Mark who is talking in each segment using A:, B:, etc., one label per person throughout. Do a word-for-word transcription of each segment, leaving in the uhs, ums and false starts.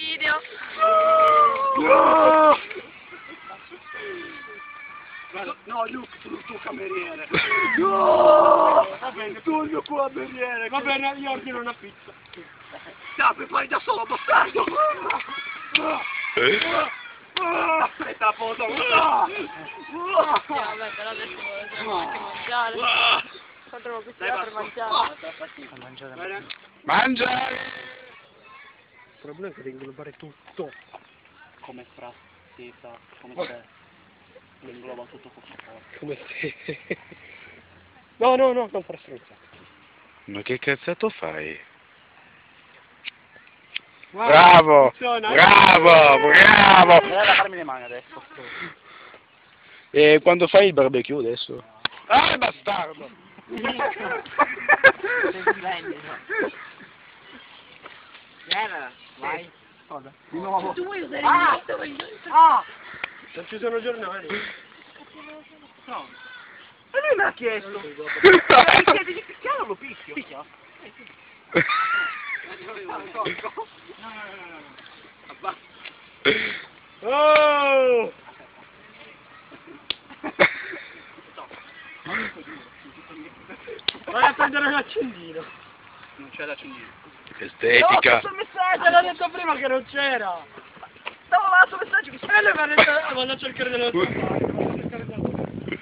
A: video.
B: No! No, Luke, tu il tuo cameriere. No! Va bene, tu il mio cameriere. Va bene, io ordino una pizza. Dai, prepari da solo, bastardo! Aspetta la foto!
A: Vabbè, però adesso dobbiamo anche mangiare. Quanto questi là per mangiare?
B: A mangiare.
C: Mangiare!
B: Il problema è che devi inglobare tutto. Come frattita, come te. Lo ingloba tutto così forte. Come te. No, no, no, non fare stronzate.
C: Ma che cazzato fai?
B: Guarda,
C: Bravo!
B: funziona, eh?
C: Bravo! Bravo!
B: Non è da farmi le mani adesso.
C: E quando fai il barbecue adesso? Ah, bastardo!
B: Vieni, vai. Cosa? Di nuovo.
A: Tu vuoi usare
B: Ah!
A: il mio?
B: Ah! Non ci sono giornali. No. E lui mi ha chiesto. Mi chiede di picchiare o lo picchio? Picchia? No, no, no, no. Oh! Vai a prendere l'accendino. Non c'è l'accendino.
C: Estetica!
B: No, questo messaggio l'ho detto prima che non c'era. Stavo là sul messaggio che c'era e mi ha detto ah, vado a cercare delle altre.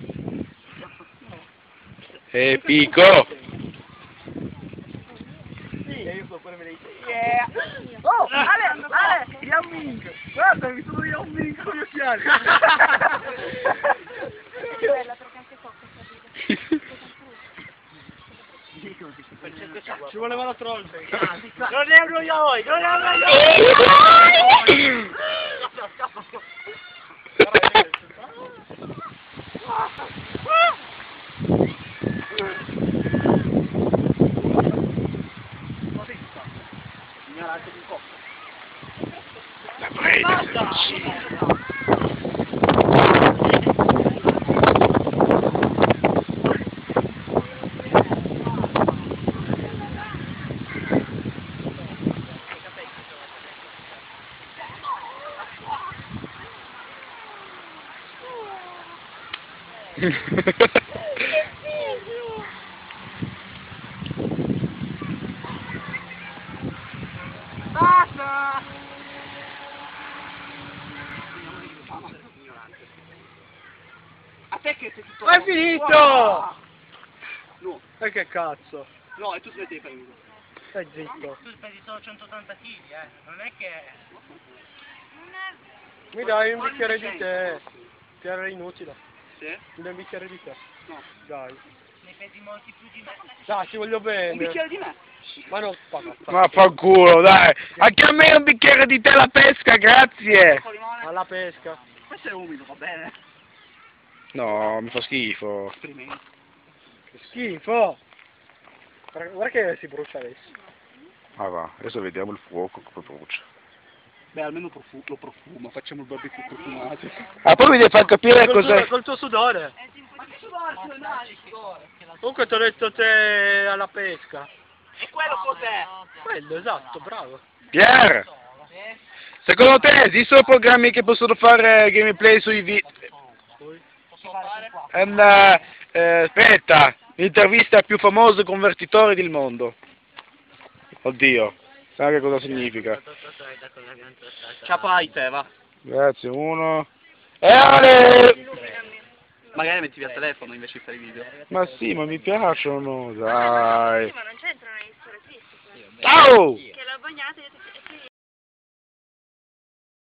C: Epico!
B: Sì, e io so pure me ne dice. Yeah! Oh, Ale, Ale, Yao Ming! Guarda, mi sono Yao Ming con gli occhiali!
A: Che bella, perché anche so che
B: Ci voleva la troll. Non è uno yaoi, non è uno yaoi! Scappa, scappa, Ignorante di cocco.
C: La preda!
B: Basta! A te che sei tutto... È finito! No. E che cazzo? No, e tu smetti di fare il video. Stai zitto.
D: Tu pesi solo centottanta chili, eh, non è che...
B: Mi dai un bicchiere di tè. Ti era inutile.
D: Sì?
B: Mi dai un bicchiere di tè.
D: No.
B: Dai.
D: Ne pesi molti più di me.
B: Dai, ti voglio bene.
D: Un bicchiere di me?
B: Ma non paga.
C: Ma fa culo, dai! Anche a me un bicchiere di tè alla pesca, grazie!
B: Alla pesca.
D: Questo è umido, va bene?
C: No, mi fa schifo.
D: Esperimento.
B: Che schifo. Guarda guarda che si brucia adesso.
C: Ah va, adesso vediamo il fuoco come brucia.
D: Beh, almeno profu lo profumo, facciamo il barbecue profumato.
C: Ah, poi mi devi far capire
B: Col tuo,
C: cos'è.
B: col tuo sudore.
D: Ma che sudore, dai, sudore.
B: Comunque ti ho detto te alla pesca.
D: E quello cos'è?
B: Quello, esatto, bravo.
C: Pier! Secondo te esistono programmi che possono fare gameplay sui video?
D: Posso fare?
C: Ehm, eh, aspetta, l'intervista al più famoso convertitore del mondo. Oddio, sai che cosa significa?
D: Ciapai te, va.
C: Grazie, uno. E Ale!
D: Magari metti via il telefono invece di fare i video.
C: Ma sì, ma mi piacciono, dai.
A: ma non c'entrano le storie tristi.
C: Ciao!
A: Che l'ho bagnato e